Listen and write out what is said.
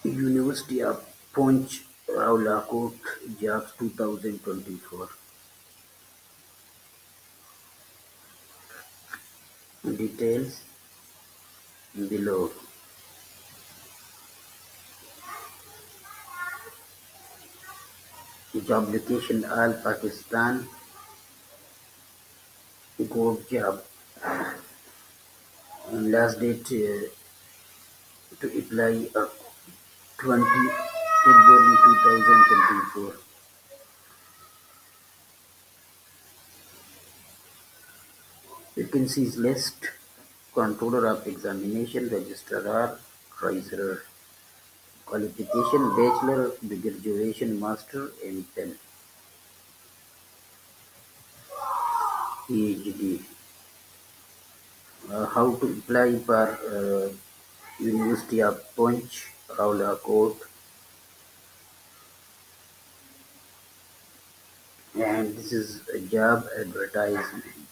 University of Poonch Rawalakot Jobs 2024. Details below. Job location All Pakistan. Gov job. And last date to apply 20 February 2024. Vacancies list. Controller of examination, registrar, treasurer. Qualification bachelor, graduation, master, and PhD. How to apply for University of Poonch Rawalakot, and this is a job advertisement.